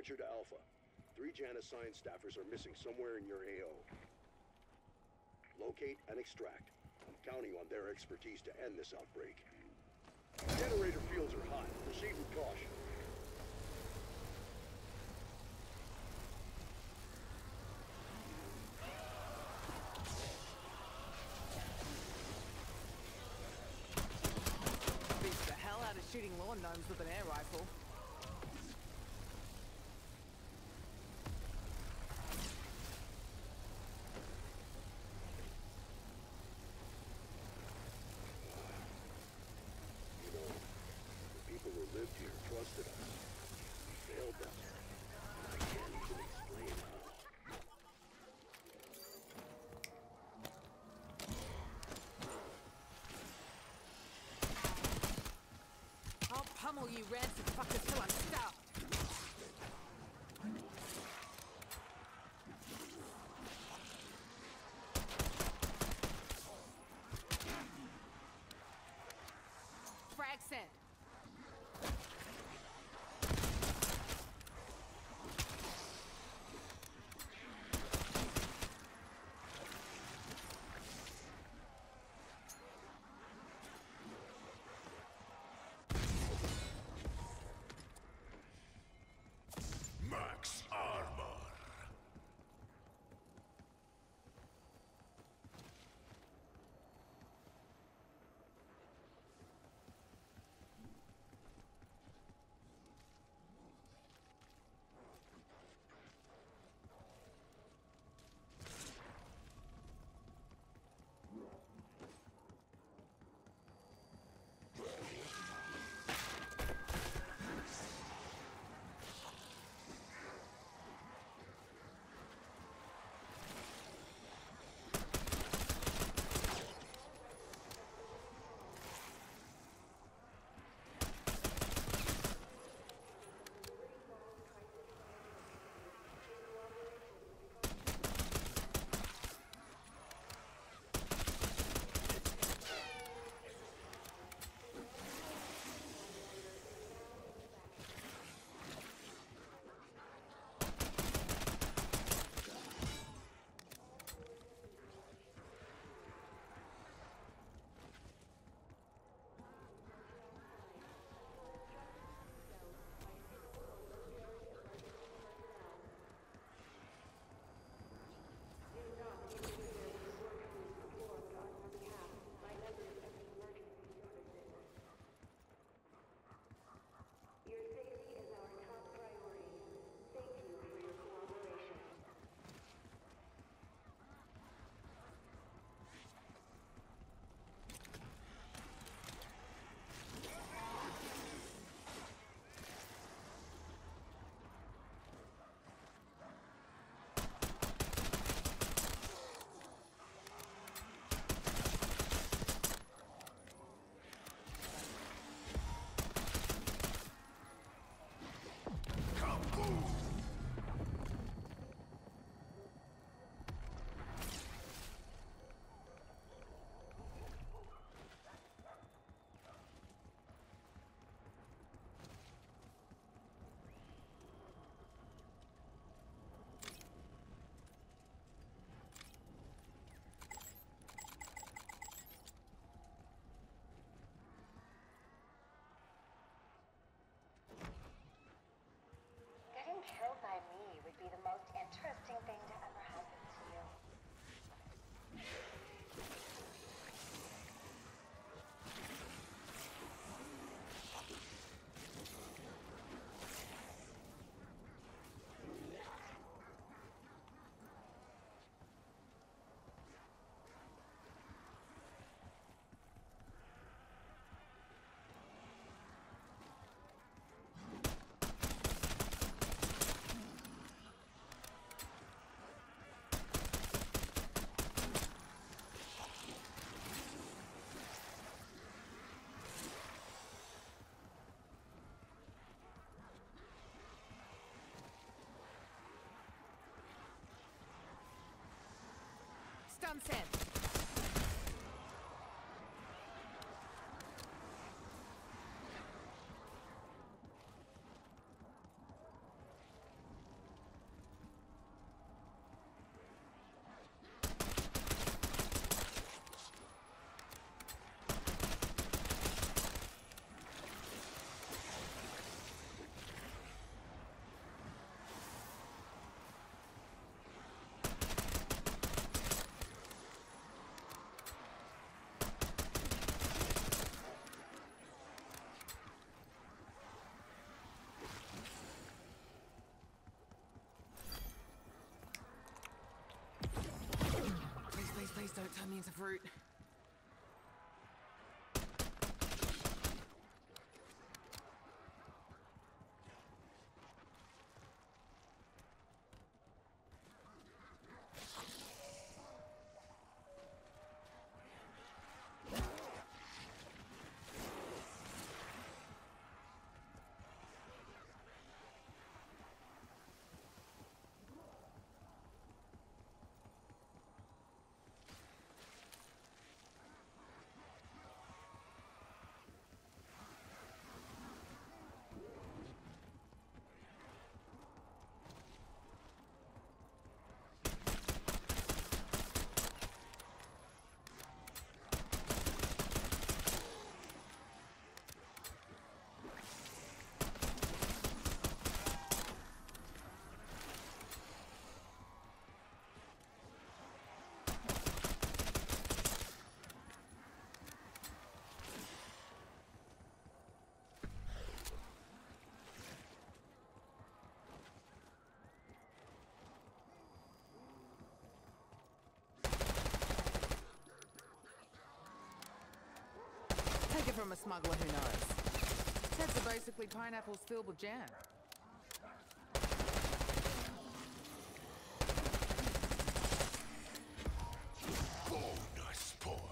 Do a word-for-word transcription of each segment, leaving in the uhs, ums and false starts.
Dispatcher to Alpha. Three Janus science staffers are missing somewhere in your A O. Locate and extract. I'm counting on their expertise to end this outbreak. Generator fields are hot. Proceed with caution. Beats the hell out of shooting lawn gnomes with an air rifle. Lived here, trusted us. We failed them. I can't even explain how. I'll pummel you rancid fuckers till I'm stuffed. Frag sent. Max armor. Killed by me would be the most interesting thing to ever happen to you. Stun sent. Please don't turn me into fruit. Take it from a smuggler who knows. Teds are basically pineapples filled with jam. Bonus points.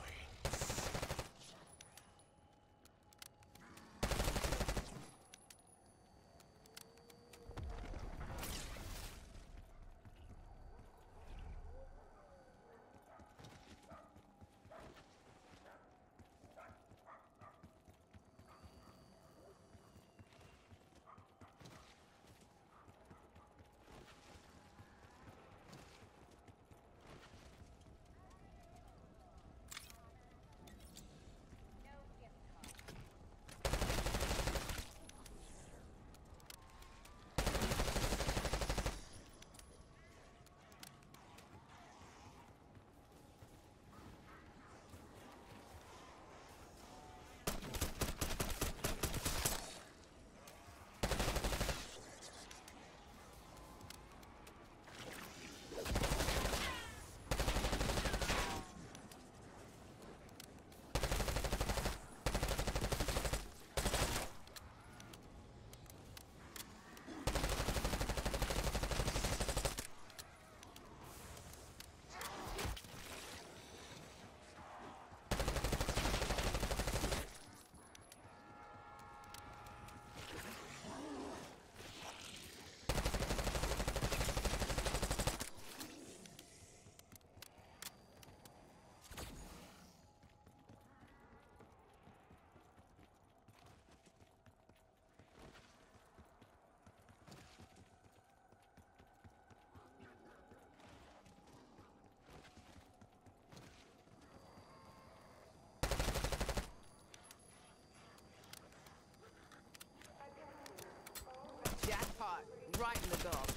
Jackpot. Right in the dog.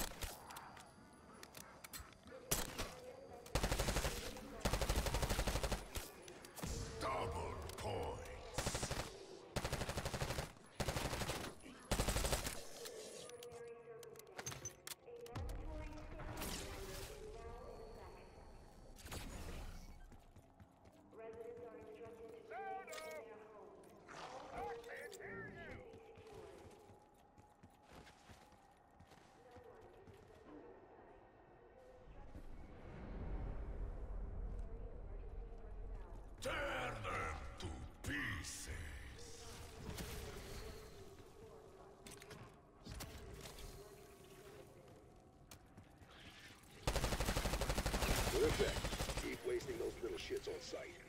Double points. Tear them to pieces. Perfect. Keep wasting those little shits on sight.